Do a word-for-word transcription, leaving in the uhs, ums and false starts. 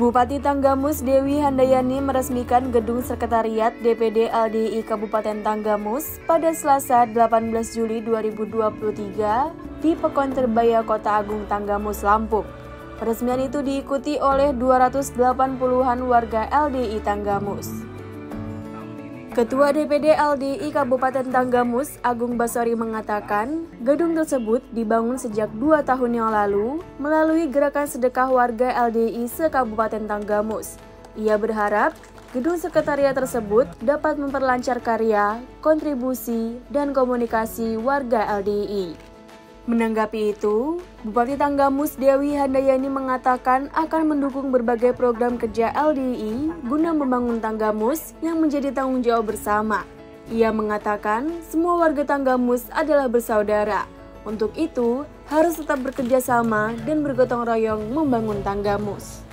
Bupati Tanggamus Dewi Handayani meresmikan gedung sekretariat D P D L D I Kabupaten Tanggamus pada Selasa delapan belas Juli dua ribu dua puluh tiga di Pekon Terbaya Kota Agung Tanggamus, Lampung. Peresmian itu diikuti oleh dua ratus delapan puluhan warga L D I Tanggamus. Ketua D P D L D I Kabupaten Tanggamus, Agung Basori mengatakan, gedung tersebut dibangun sejak dua tahun yang lalu melalui gerakan sedekah warga L D I se-Kabupaten Tanggamus. Ia berharap gedung sekretariat tersebut dapat memperlancar karya, kontribusi, dan komunikasi warga L D I. Menanggapi itu, Bupati Tanggamus Dewi Handayani mengatakan akan mendukung berbagai program kerja L D I guna membangun Tanggamus yang menjadi tanggung jawab bersama. Ia mengatakan semua warga Tanggamus adalah bersaudara. Untuk itu, harus tetap bekerja sama dan bergotong royong membangun Tanggamus.